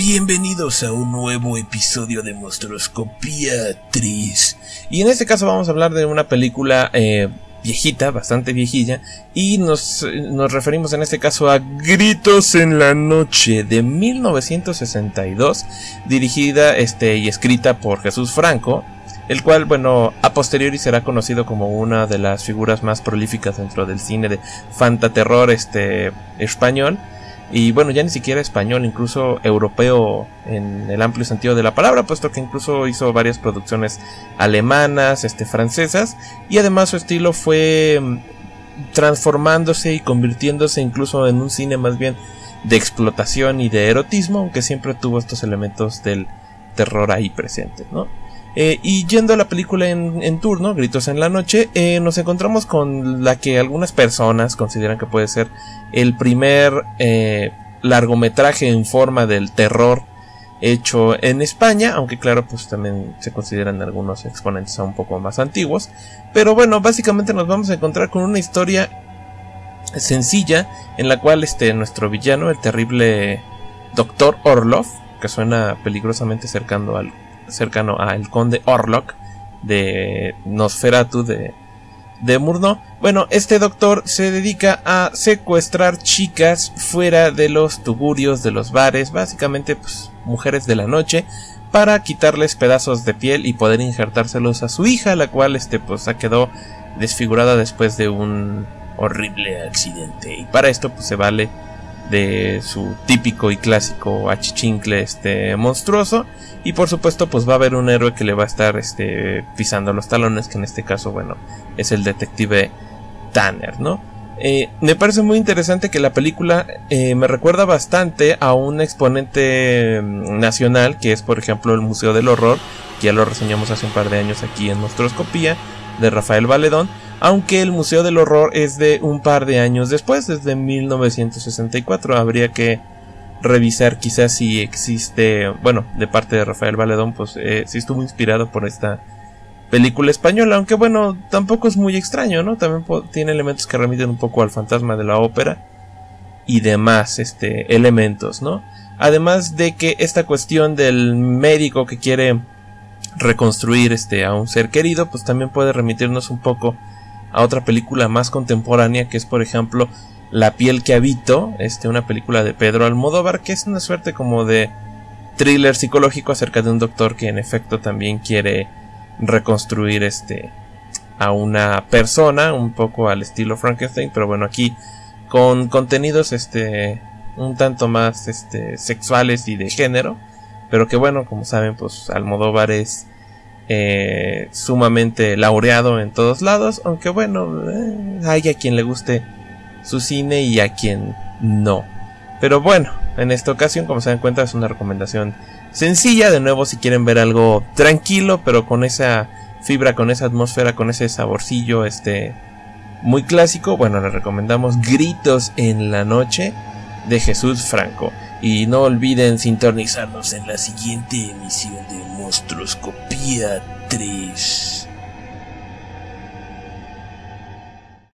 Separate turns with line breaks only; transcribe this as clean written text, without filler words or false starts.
Bienvenidos a un nuevo episodio de Monstruoscopía 3. Y en este caso vamos a hablar de una película viejita, bastante viejilla. Y nos referimos en este caso a Gritos en la Noche de 1962. Dirigida y escrita por Jesús Franco, el cual, bueno, a posteriori será conocido como una de las figuras más prolíficas dentro del cine de fantaterror español. Y bueno, ya ni siquiera español, incluso europeo en el amplio sentido de la palabra, puesto que incluso hizo varias producciones alemanas, francesas, y además su estilo fue transformándose y convirtiéndose incluso en un cine más bien de explotación y de erotismo, aunque siempre tuvo estos elementos del terror ahí presentes, ¿no? Y yendo a la película en turno, Gritos en la Noche, nos encontramos con la que algunas personas consideran que puede ser el primer largometraje en forma del terror hecho en España, aunque claro, pues también se consideran algunos exponentes un poco más antiguos. Pero bueno, básicamente nos vamos a encontrar con una historia sencilla en la cual nuestro villano, el terrible Dr. Orlov, que suena peligrosamente cercano a el conde Orlok de Nosferatu de Murnau. Bueno, este doctor se dedica a secuestrar chicas fuera de los tugurios de los bares, básicamente pues mujeres de la noche, para quitarles pedazos de piel y poder injertárselos a su hija, la cual pues quedó desfigurada después de un horrible accidente, y para esto pues se vale de su típico y clásico achichincle monstruoso. Y por supuesto pues va a haber un héroe que le va a estar pisando los talones, que en este caso, bueno, es el detective Tanner, ¿no? Me parece muy interesante que la película me recuerda bastante a un exponente nacional, que es por ejemplo el Museo del Horror, que ya lo reseñamos hace un par de años aquí en Monstruoscopía, de Rafael Valedón, aunque el Museo del Horror es de un par de años después, desde 1964, habría que revisar quizás si existe, bueno, de parte de Rafael Valedón, pues si estuvo inspirado por esta película española, aunque bueno, tampoco es muy extraño, ¿no? También tiene elementos que remiten un poco al fantasma de la ópera y demás elementos, ¿no? Además de que esta cuestión del médico que quiere reconstruir a un ser querido, pues también puede remitirnos un poco a otra película más contemporánea, que es por ejemplo La piel que habito, una película de Pedro Almodóvar, que es una suerte como de thriller psicológico acerca de un doctor que en efecto también quiere reconstruir a una persona, un poco al estilo Frankenstein, pero bueno, aquí con contenidos un tanto más sexuales y de género, pero que bueno, como saben, pues Almodóvar es sumamente laureado en todos lados, aunque bueno, hay a quien le guste su cine y a quien no. Pero bueno, en esta ocasión, como se dan cuenta, es una recomendación sencilla. De nuevo, si quieren ver algo tranquilo, pero con esa fibra, con esa atmósfera, con ese saborcillo muy clásico, bueno, les recomendamos Gritos en la Noche de Jesús Franco. Y no olviden sintonizarnos en la siguiente emisión de Monstruoscopía 3.